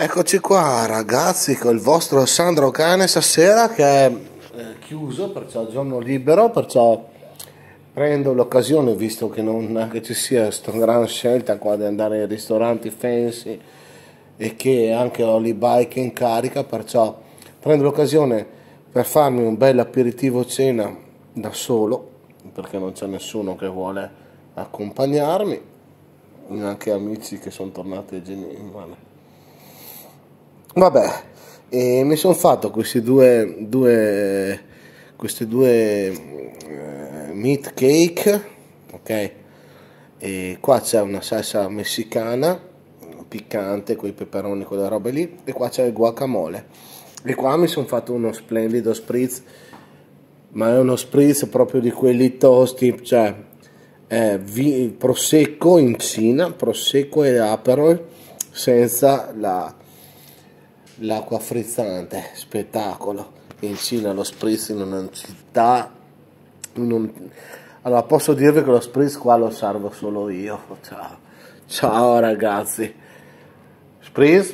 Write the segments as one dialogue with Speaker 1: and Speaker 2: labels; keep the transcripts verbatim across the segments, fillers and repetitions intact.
Speaker 1: Eccoci qua ragazzi con il vostro Sandro Cane stasera che è eh, chiuso, perciò giorno libero, perciò prendo l'occasione, visto che non è che ci sia questa gran scelta qua di andare ai ristoranti fancy e che anche ho l'e-bike in carica, perciò prendo l'occasione per farmi un bel aperitivo cena da solo, perché non c'è nessuno che vuole accompagnarmi, neanche amici che sono tornati a Genova. Vabbè, e mi sono fatto questi due, due, queste due eh, meat cake, ok? E qua c'è una salsa messicana, piccante, con i peperoni, quelle robe lì, e qua c'è il guacamole. E qua mi sono fatto uno splendido spritz, ma è uno spritz proprio di quelli tosti, cioè è vi, prosecco in Cina, prosecco e aperol, senza la... l'acqua frizzante, spettacolo. In Cina lo spritz in una città non... allora posso dirvi che lo spritz qua lo servo solo io. Ciao, ciao ragazzi, spritz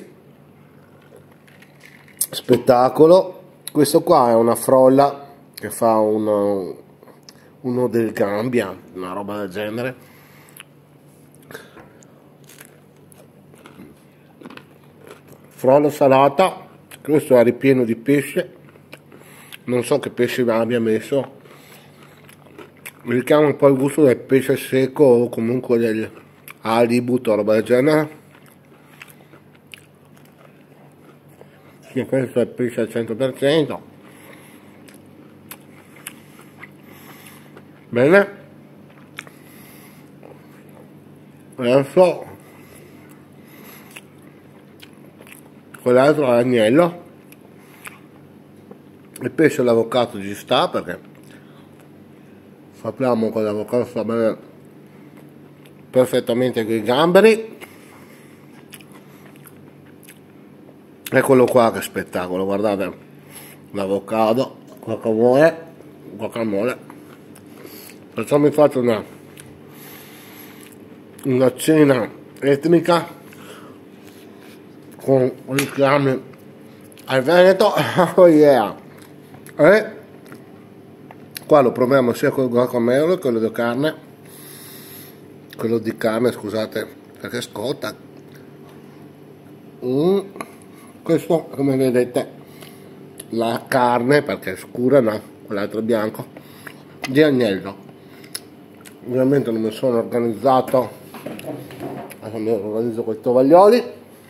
Speaker 1: spettacolo. Questo qua è una frolla che fa uno, uno del Gambia, una roba del genere. Frolla salata, questo è ripieno di pesce, non so che pesce abbia messo, mi richiama un po' il gusto del pesce secco o comunque del halibut o roba del genere. Sì, questo è pesce al cento per cento. Bene, adesso quell'altro è l'agnello. Il pesce e l'avocado ci sta, perché sappiamo che l'avocado sta bene perfettamente con i gamberi. Eccolo qua che spettacolo, guardate l'avocado, guacamole, guacamole. Perciò mi faccio una, una cena etnica con richiami al Veneto. Oh yeah. E qua lo proviamo sia con il guacamole che quello di carne, quello di carne scusate, perché scotta. mm. Questo, come vedete, la carne, perché è scura, no, quell'altro è bianco, di agnello. Ovviamente non mi sono organizzato, adesso mi organizzo con i tovaglioli.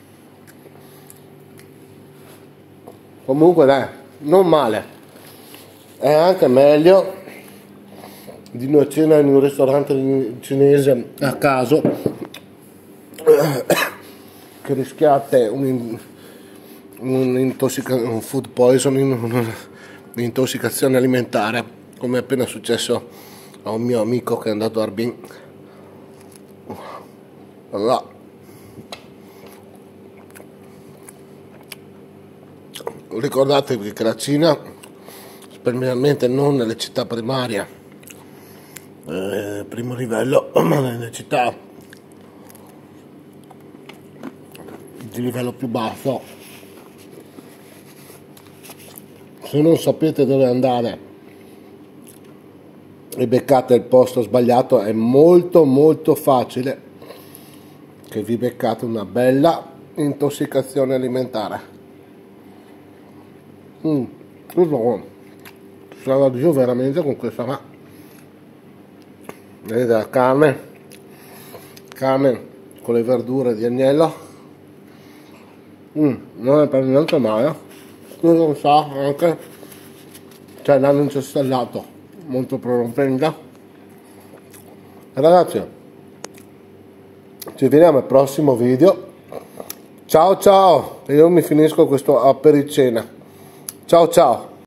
Speaker 1: Comunque dai, non male, è anche meglio di una cena in un ristorante cinese a caso, che rischiate un, un, intossica, un food poisoning, un'intossicazione alimentare, come è appena successo a un mio amico che è andato a Harbin. Allora, ricordatevi che la Cina, specialmente non nelle città primarie, eh, primo livello, ma nelle città di livello più basso, se non sapete dove andare e beccate il posto sbagliato, è molto molto facile che vi beccate una bella intossicazione alimentare. Mm, sarà giù veramente con questa qua. Vedete la carne, carne con le verdure di agnello. Mm, non è per niente male. Non sa anche, cioè l'hanno incestellato molto prorompente. Ragazzi, ci vediamo al prossimo video. Ciao ciao, io mi finisco questo apericena. Ciao ciao.